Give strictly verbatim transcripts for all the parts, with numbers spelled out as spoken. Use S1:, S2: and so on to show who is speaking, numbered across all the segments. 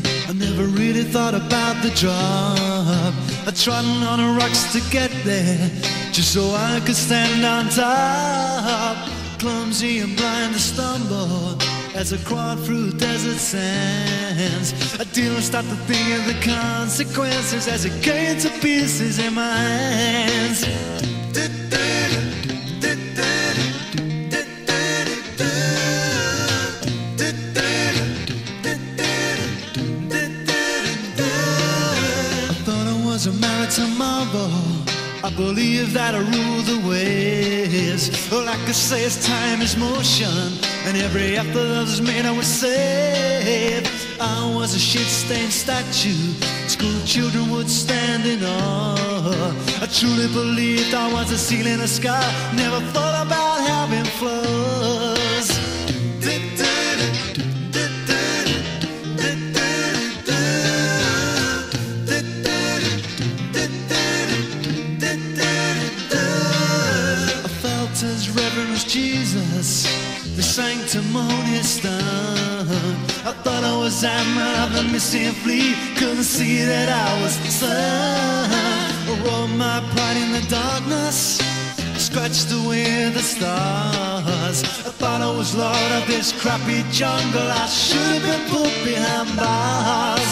S1: I never really thought about the drop. I trotting on the rocks to get there, just so I could stand on top. Clumsy and blind to stumble as I crawled through desert sands. I didn't stop to think of the consequences as it came to pieces in my hands. A maritime marvel, I believe that I rule the waves. Like I say, it's time is motion, and every effort that was made I was saved. I was a shit-stained statue, school children would stand in awe. I truly believed I was a seal in the sky, never thought about having flaws. As Reverend as Jesus, the sanctimonious stone. I thought I was Admiral of the missing fleet, couldn't see that I was the sun. I rolled my pride in the darkness, scratched away the stars. I thought I was lord of this crappy jungle, I should have been put behind bars.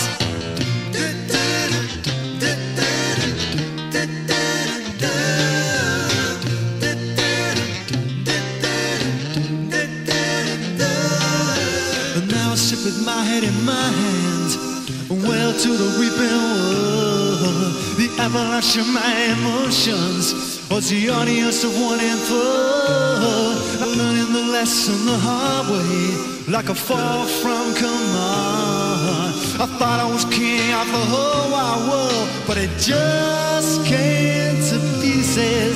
S1: With my head in my hands, well to the reaping wood. The avalanche of my emotions was the audience of one and four. I'm learning the lesson the hard way, like a fall from command. I thought I was king of the whole wide world, but it just came to pieces.